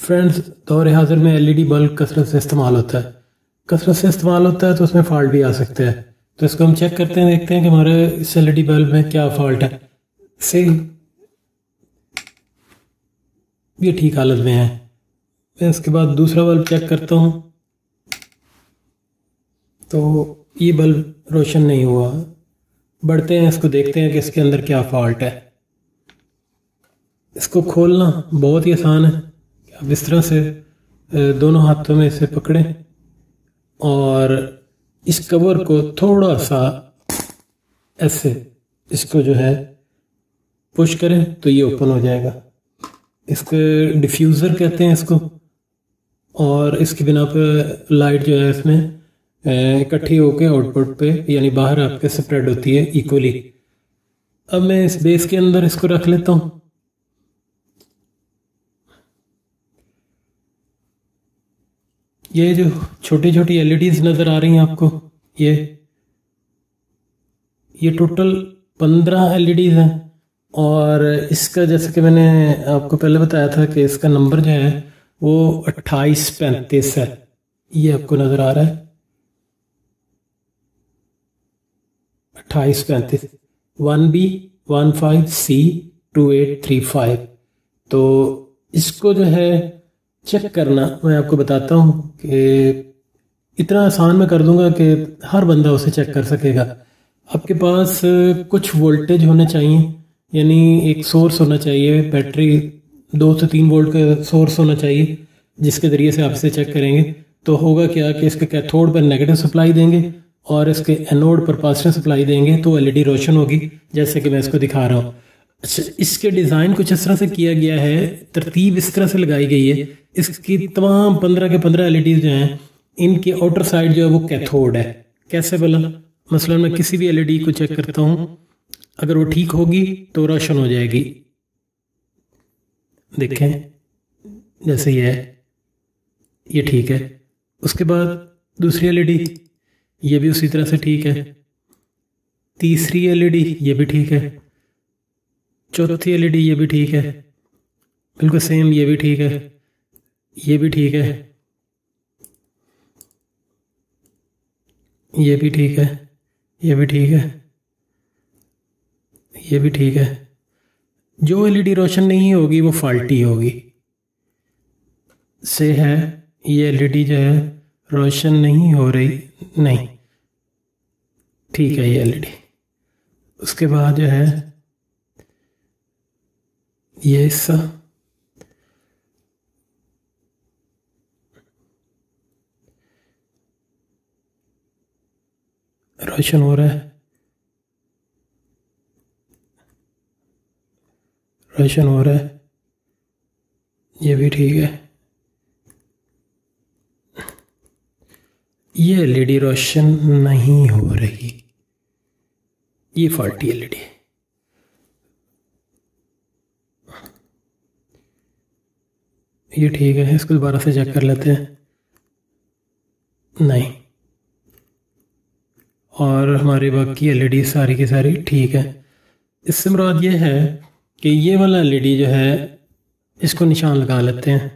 Friends, दौर हाजिर में एलईडी बल्ब कसरत से इस्तेमाल होता है। तो उसमें फॉल्ट भी आ सकते हैं। तो इसको हम चेक करते हैं, देखते हैं कि हमारे इस एलईडी बल्ब में क्या फॉल्ट है। से ये ठीक हालत में है। मैं इसके बाद दूसरा बल्ब चेक करता हूँ तो ये बल्ब रोशन नहीं हुआ। बढ़ते हैं, इसको देखते हैं कि इसके अंदर क्या फॉल्ट है। इसको खोलना बहुत ही आसान है। आप इस तरह से दोनों हाथों में इसे पकड़ें और इस कवर को थोड़ा सा ऐसे इसको जो है पुश करें तो ये ओपन हो जाएगा। इसके डिफ्यूज़र कहते हैं इसको। और इसकी बिना पे लाइट जो है इसमें इकट्ठी होकर आउटपुट पे यानी बाहर आपके स्प्रेड होती है इक्वली। अब मैं इस बेस के अंदर इसको रख लेता हूँ। ये जो छोटी छोटी एलईडीज नज़र आ रही हैं आपको, ये टोटल 15 एलईडीज हैं। और इसका जैसे कि मैंने आपको पहले बताया था कि इसका नंबर जो है वो 2835 है। ये आपको नज़र आ रहा है 2835 1B15C2835। तो इसको जो है चेक करना मैं आपको बताता हूँ कि इतना आसान मैं कर दूंगा कि हर बंदा उसे चेक कर सकेगा। आपके पास कुछ वोल्टेज होने चाहिए, यानी एक सोर्स होना चाहिए, बैटरी 2 से 3 वोल्ट का सोर्स होना चाहिए जिसके ज़रिए से आप इसे चेक करेंगे। तो होगा क्या कि इसके कैथोड पर नेगेटिव सप्लाई देंगे और इसके एनोड पर पॉजिटिव सप्लाई देंगे तो एलईडी रोशन होगी, जैसे कि मैं इसको दिखा रहा हूँ। अच्छा, इसके डिज़ाइन कुछ इस तरह से किया गया है, तरतीब इस तरह से लगाई गई है। इसकी तमाम 15 के 15 एलईडी जो हैं इनकी आउटर साइड जो है वो कैथोड है। कैसे बोला, मसलन मैं किसी भी एलईडी को चेक करता हूँ, अगर वो ठीक होगी तो रोशन हो जाएगी। देखें जैसे ये ठीक है। उसके बाद दूसरी एलईडी ये भी उसी तरह से ठीक है। तीसरी एलईडी ये भी ठीक है। चौथी एलईडी ये भी ठीक है, बिल्कुल सेम। ये भी ठीक है, ये भी ठीक है, ये भी ठीक है, ये भी ठीक है, ये भी ठीक है। जो एलईडी रोशन नहीं होगी वो फॉल्टी होगी। से है ये एलईडी जो है रोशन नहीं हो रही, नहीं ठीक है ये एलईडी। उसके बाद जो है ये हिस्सा रोशन हो रहा है, रोशन हो रहा है, ये भी ठीक है। ये एलईडी रोशन नहीं हो रही, ये फॉल्टी एलईडी है। ये ठीक है, इसको दोबारा से चेक कर लेते हैं। नहीं, और हमारी बाकी एलईडी सारी की सारी ठीक है। इससे मुराद ये है कि ये वाला एलईडी जो है इसको निशान लगा लेते हैं।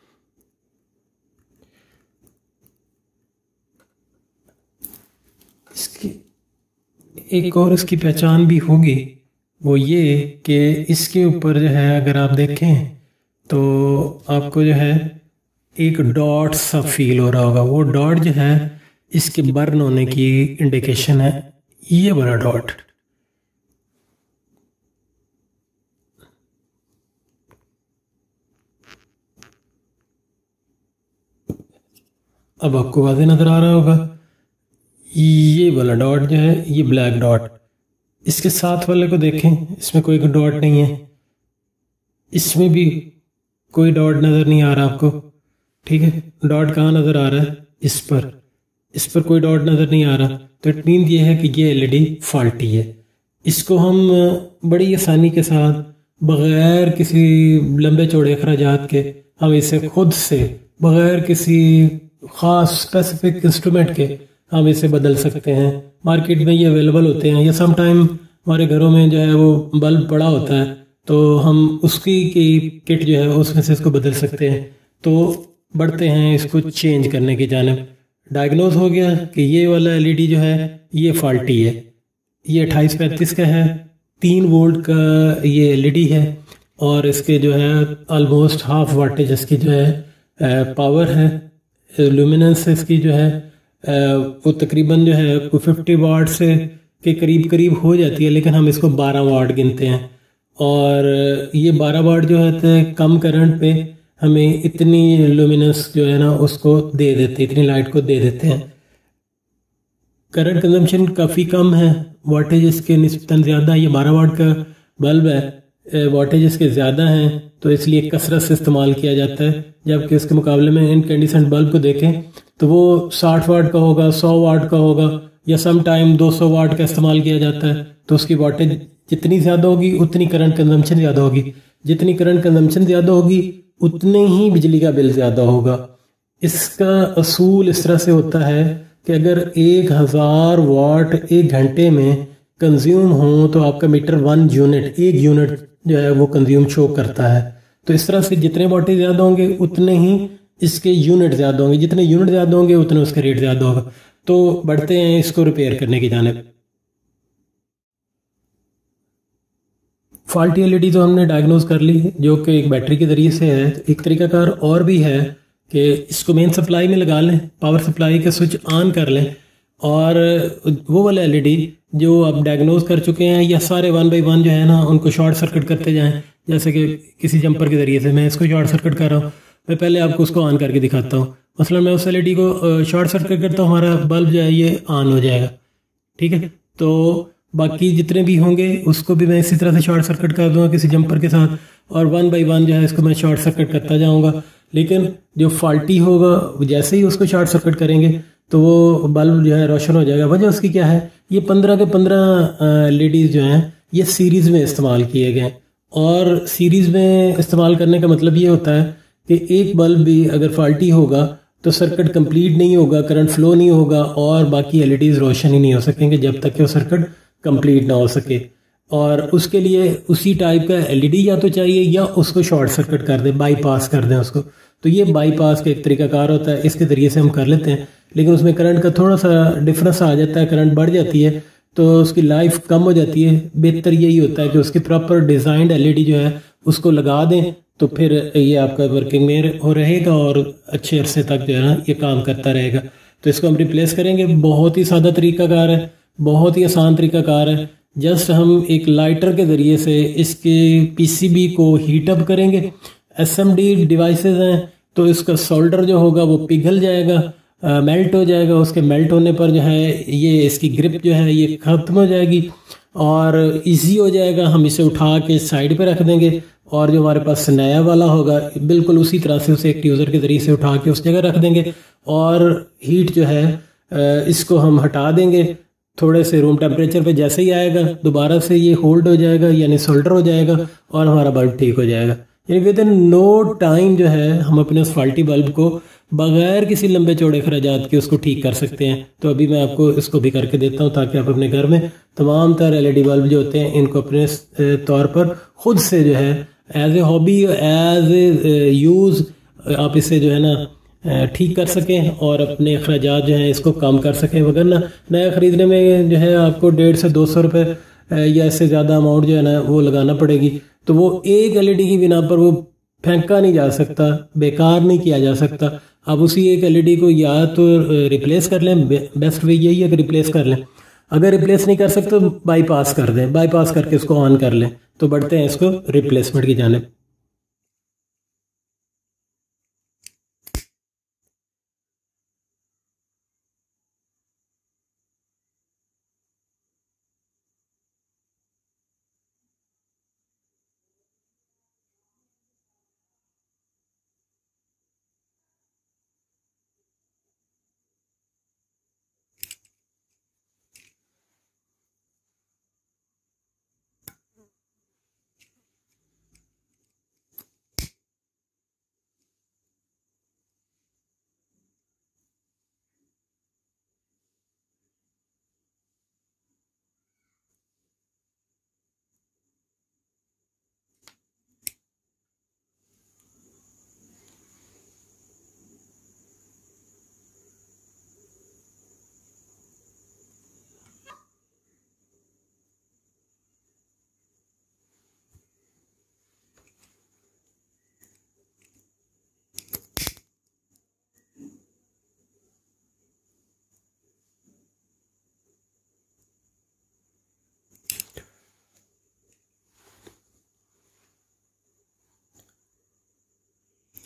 इसकी एक और इसकी पहचान भी होगी, वो ये कि इसके ऊपर जो है अगर आप देखें तो आपको जो है एक डॉट सा फील हो रहा होगा। वो डॉट जो है इसके बर्न होने की इंडिकेशन है, ये बड़ा डॉट। अब आपको वाज़े नजर आ रहा होगा, ये वाला डॉट जो है ये ब्लैक डॉट। इसके साथ वाले को देखें, इसमें कोई डॉट नहीं है, इसमें भी कोई डॉट नजर नहीं आ रहा आपको। ठीक है, डॉट कहाँ नजर आ रहा है, इस पर कोई डॉट नजर नहीं आ रहा। तो इट मीन ये है कि ये एलईडी फॉल्टी है। इसको हम बड़ी आसानी के साथ बगैर किसी लंबे चौड़े अखराजात के हम इसे खुद से बगैर किसी खास स्पेसिफिक इंस्ट्रूमेंट के हम इसे बदल सकते हैं। मार्केट में ये अवेलेबल होते हैं, या सम टाइम हमारे घरों में जो है वो बल्ब पड़ा होता है तो हम उसकी की किट जो है उसमें से इसको बदल सकते हैं। तो बढ़ते हैं इसको चेंज करने की जानिब। डायग्नोज हो गया कि ये वाला एलईडी जो है ये फॉल्टी है, ये 2835 का है, 3 वोल्ट का ये एलईडी है और इसके जो है ऑलमोस्ट हाफ वाटेज इसकी जो है पावर है, लुमिनेंस इसकी जो है वो तकरीबन जो है 50 वाट से के करीब करीब हो जाती है, लेकिन हम इसको 12 वाट गिनते हैं। और ये 12 वाट जो है तो कम करंट पे हमें इतनी लुमिनेंस जो है ना उसको दे देते, इतनी लाइट को दे देते हैं। करंट कंजम्पशन काफ़ी कम है, वाटेज इसके निस्बतन ज़्यादा है। ये 12 वाट का बल्ब है, वाटेज इसके ज़्यादा हैं तो इसलिए कसरत से इस्तेमाल किया जाता है। जबकि इसके मुकाबले में इनकैंडिसेंट बल्ब को देखें तो वो 60 वाट का होगा, 100 वाट का होगा, या सम टाइम 200 वाट का इस्तेमाल किया जाता है। तो उसकी वाटेज जितनी ज़्यादा होगी उतनी करंट कंजम्पशन ज़्यादा होगी, जितनी करंट कंजम्पशन ज़्यादा होगी उतने ही बिजली का बिल ज़्यादा होगा। इसका असूल इस तरह से होता है कि अगर 1000 वाट 1 घंटे में कंज्यूम हो तो आपका मीटर 1 यूनिट, 1 यूनिट जो है वो कंज्यूम शो करता है। तो इस तरह से जितने वाटेज ज़्यादा होंगे उतने ही इसके यूनिट ज़्यादा होंगे, जितने यूनिट ज़्यादा होंगे उतने उसका रेट ज़्यादा होगा। तो बढ़ते हैं इसको रिपेयर करने की जानिब। फॉल्टी एलईडी तो हमने डायग्नोज कर ली है जो कि एक बैटरी के ज़रिए से है। एक तरीकाकार और भी है कि इसको मेन सप्लाई में लगा लें, पावर सप्लाई का स्विच ऑन कर लें और वो वाला एलईडी जो आप डायग्नोज कर चुके हैं या सारे 1 बाई 1 जो है ना उनको शॉर्ट सर्किट करते जाएं। जैसे कि किसी जंपर के ज़रिए से मैं इसको शॉर्ट सर्किट कर रहा हूँ, मैं पहले आपको उसको ऑन करके दिखाता हूँ। मसलन मैं उस एलईडी को शॉर्ट सर्किट करता हूँ, हमारा बल्ब जो है ये ऑन हो जाएगा, ठीक है। तो बाकी जितने भी होंगे उसको भी मैं इसी तरह से शॉर्ट सर्किट कर दूंगा किसी जंपर के साथ, और 1 बाई 1 जो है इसको मैं शॉर्ट सर्किट करता जाऊंगा। लेकिन जो फॉल्टी होगा जैसे ही उसको शॉर्ट सर्किट करेंगे तो वो बल्ब जो है रोशन हो जाएगा। वजह उसकी क्या है, ये 15 के 15 एलईडीज जो हैं ये सीरीज में इस्तेमाल किए गए, और सीरीज में इस्तेमाल करने का मतलब ये होता है कि एक बल्ब भी अगर फॉल्टी होगा तो सर्किट कंप्लीट नहीं होगा, करंट फ्लो नहीं होगा और बाकी एलईडीज रोशन ही नहीं हो सकेंगे जब तक कि वो सर्किट कंप्लीट ना हो सके। और उसके लिए उसी टाइप का एलईडी या तो चाहिए या उसको शॉर्ट सर्किट कर दें, बाईपास कर दें उसको। तो ये बाईपास का एक तरीकाकार होता है, इसके ज़रिए से हम कर लेते हैं। लेकिन उसमें करंट का थोड़ा सा डिफरेंस आ जाता है, करंट बढ़ जाती है तो उसकी लाइफ कम हो जाती है। बेहतर यही होता है कि उसकी प्रॉपर डिज़ाइंड एलईडी जो है उसको लगा दें, तो फिर ये आपका वर्किंग में हो रहेगा और अच्छे अरसे तक जो है ना ये काम करता रहेगा। तो इसको हम रिप्लेस करेंगे। बहुत ही सादा तरीकाकार है, बहुत ही आसान तरीकाकार है। जस्ट हम एक लाइटर के ज़रिए से इसके पीसीबी को हीट अप करेंगे। एसएमडी डिवाइसेस हैं तो इसका सोल्डर जो होगा वो पिघल जाएगा, मेल्ट हो जाएगा। उसके मेल्ट होने पर जो है ये इसकी ग्रिप जो है ये ख़त्म हो जाएगी और इजी हो जाएगा। हम इसे उठा के साइड पे रख देंगे और जो हमारे पास नया वाला होगा बिल्कुल उसी तरह से उसे एक ट्यूज़र के ज़रिए से उठा के उस जगह रख देंगे और हीट जो है इसको हम हटा देंगे। थोड़े से रूम टेम्परेचर पे जैसे ही आएगा दोबारा से ये होल्ड हो जाएगा, यानी सोल्डर हो जाएगा और हमारा बल्ब ठीक हो जाएगा। यानी विद इन नो टाइम जो है हम अपने उस फॉल्टी बल्ब को बगैर किसी लंबे चौड़े खर्चात के उसको ठीक कर सकते हैं। तो अभी मैं आपको इसको भी करके देता हूँ ताकि आप अपने घर में तमाम तरह एलईडी बल्ब जो होते हैं इनको अपने तौर पर खुद से जो है as a hobby, as a use आप इसे जो है ना ठीक कर सकें और अपने अखराजात जो हैं इसको कम कर सकें। वगरना नया ख़रीदने में जो है आपको 150 से 200 रुपये या इससे ज़्यादा अमाउंट जो है ना वो लगाना पड़ेगी। तो वो एक एलईडी की बिना पर वो फेंका नहीं जा सकता, बेकार नहीं किया जा सकता। आप उसी एक एलईडी को या तो रिप्लेस कर लें, बेस्ट वे यही है कि रिप्लेस कर लें। अगर रिप्लेस नहीं कर सकते तो बाईपास कर दें, बाईपास करके उसको ऑन कर लें। तो बढ़ते हैं इसको रिप्लेसमेंट की जानिब।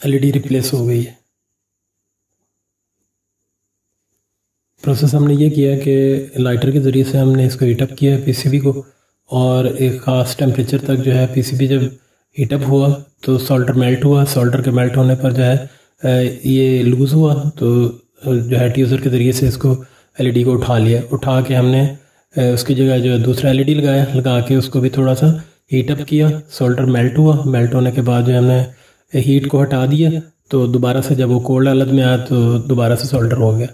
एलईडी रिप्लेस हो गई है। प्रोसेस हमने ये किया कि लाइटर के ज़रिए से हमने इसको हीटअप किया पीसीबी को, और एक ख़ास टेम्परेचर तक जो है पीसीबी जब हीटअप हुआ तो सोल्डर मेल्ट हुआ। सोल्डर के मेल्ट होने पर जो है ये लूज़ हुआ, तो जो है ट्यूज़र के ज़रिए से इसको एलईडी को उठा लिया। उठा के हमने उसकी जगह जो दूसरा एलईडी लगाया, लगा के उसको भी थोड़ा सा हीटअप किया। सोल्डर मेल्ट हुआ, मेल्ट होने के बाद जो हमने हीट को हटा दिया, तो दोबारा से जब वो कोल्ड हालत में आया तो दोबारा से सोल्डर हो गया।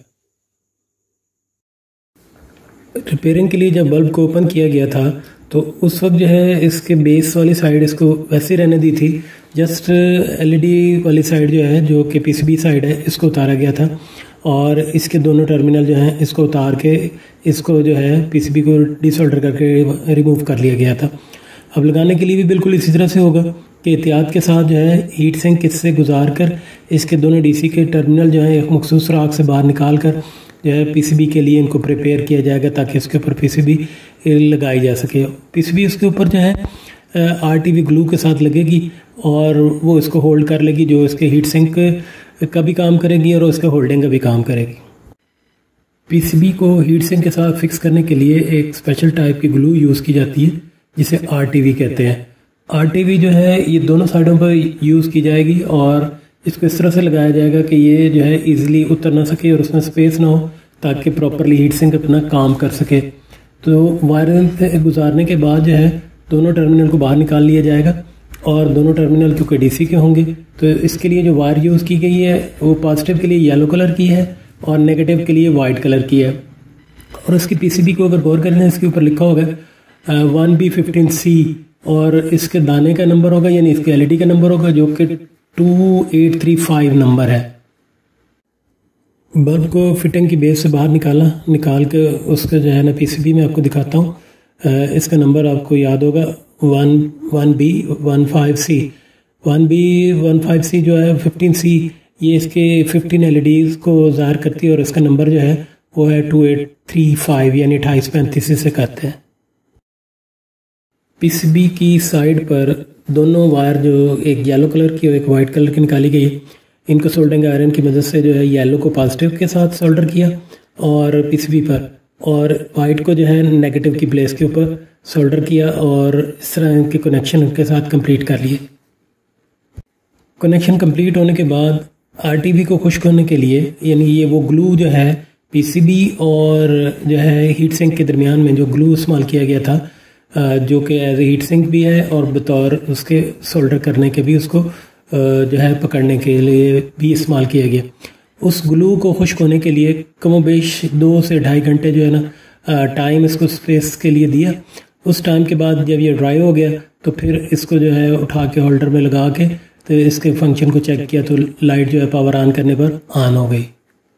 रिपेयरिंग के लिए जब बल्ब को ओपन किया गया था तो उस वक्त जो है इसके बेस वाली साइड इसको वैसे रहने दी थी, जस्ट एलईडी वाली साइड जो है, जो कि पीसीबी साइड है, इसको उतारा गया था, और इसके दोनों टर्मिनल जो हैं इसको उतार के इसको जो है पीसीबी को डिसोल्डर करके रिमूव कर लिया गया था। अब लगाने के लिए भी बिल्कुल इसी तरह से होगा कि एहतियात के साथ जो है हीट सिंक इससे गुजार कर इसके दोनों डीसी के टर्मिनल जो है एक मखसूस सुराख से बाहर निकाल कर जो है पीसीबी के लिए इनको प्रिपेयर किया जाएगा, ताकि इसके ऊपर पीसीबी लगाई जा सके। पीसीबी उसके ऊपर जो है आरटीवी ग्लू के साथ लगेगी और वो इसको होल्ड कर लेगी, जो इसके हीट सिंक का भी काम करेगी और उसके होल्डिंग का भी काम करेगी। पीसीबी को हीट सिंक के साथ फिक्स करने के लिए एक स्पेशल टाइप की ग्लू यूज़ की जाती है जिसे आरटीवी कहते हैं। आरटीवी जो है ये दोनों साइडों पर यूज़ की जाएगी और इसको इस तरह से लगाया जाएगा कि ये जो है इजीली उतर ना सके और उसमें स्पेस ना हो, ताकि प्रॉपरली हीट सिंक अपना काम कर सके। तो वायरिंग से गुजारने के बाद जो है दोनों टर्मिनल को बाहर निकाल लिया जाएगा, और दोनों टर्मिनल क्योंकि डीसी के होंगे तो इसके लिए जो वायर यूज़ की गई है वो पॉजिटिव के लिए येलो कलर की है और नेगेटिव के लिए वाइट कलर की है। और इसकी पीसीबी को अगर गौर करें इसके ऊपर लिखा होगा 1B15C, और इसके दाने का नंबर होगा, यानी इसके एलईडी का नंबर होगा, जो कि 2835 नंबर है। बल्ब को फिटिंग की बेस से बाहर निकाल के उसका जो है ना पीसीबी में आपको दिखाता हूँ। इसका नंबर आपको याद होगा 1B15C। 1B15C जो है 15C, ये इसके 15 एलईडीज को ज़ाहिर करती है, और इसका नंबर जो है वो है 2835, यानी 2835 से कहते हैं। पीसीबी की साइड पर दोनों वायर जो एक येलो कलर की और एक वाइट कलर की निकाली गई, इनको सोल्डरिंग आयरन की मदद से जो है येलो को पॉजिटिव के साथ सोल्डर किया और पीसीबी पर, और वाइट को जो है नेगेटिव की प्लेस के ऊपर सोल्डर किया, और इस तरह के कनेक्शन के साथ कंप्लीट कर लिए। कनेक्शन कंप्लीट होने के बाद आरटीवी को खुश्क होने के लिए, यानी ये वो ग्लू जो है पीसीबी और जो है हीट सिंक के दरमियान में जो ग्लू इस्तेमाल किया गया था, जो कि एज ए हीट सिंक भी है और बतौर उसके सोल्डर करने के भी उसको जो है पकड़ने के लिए भी इस्तेमाल किया गया। उस ग्लू को खुश्क होने के लिए कमोबेश 2 से 2.5 घंटे जो है ना टाइम इसको स्पेस के लिए दिया। उस टाइम के बाद जब ये ड्राई हो गया तो फिर इसको जो है उठा के होल्डर में लगा के तो इसके फंक्शन को चेक किया, तो लाइट जो है पावर ऑन करने पर ऑन हो गई।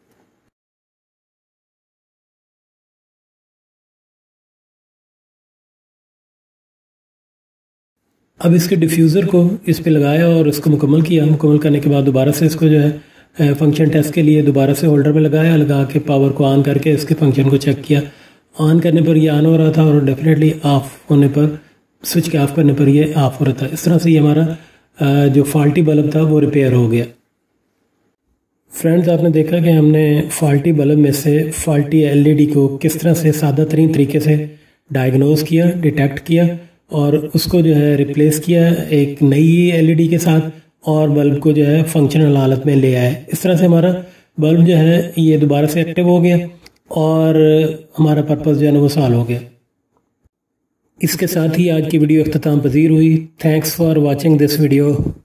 अब इसके डिफ्यूज़र को इस पे लगाया और इसको मुकम्मल किया। मुकम्मल करने के बाद दोबारा से इसको जो है फंक्शन टेस्ट के लिए दोबारा से होल्डर में लगा के पावर को ऑन करके इसके फंक्शन को चेक किया। ऑन करने पर ये ऑन हो रहा था और डेफिनेटली ऑफ होने पर, स्विच के ऑफ करने पर ये ऑफ हो रहा था। इस तरह से ये हमारा जो फॉल्टी बल्ब था वो रिपेयर हो गया। फ्रेंड्स, आपने देखा कि हमने फॉल्टी बल्ब में से फॉल्टी एलईडी को किस तरह से सादा तरीन तरीके से डायग्नोज किया, डिटेक्ट किया और उसको जो है रिप्लेस किया एक नई एलईडी के साथ, और बल्ब को जो है फंक्शनल हालत में ले आए। इस तरह से हमारा बल्ब जो है ये दोबारा से एक्टिव हो गया और हमारा पर्पस जो है ना वो सॉल्व हो गया। इसके साथ ही आज की वीडियो अख्ताम पजीर हुई। Thanks for watching this video.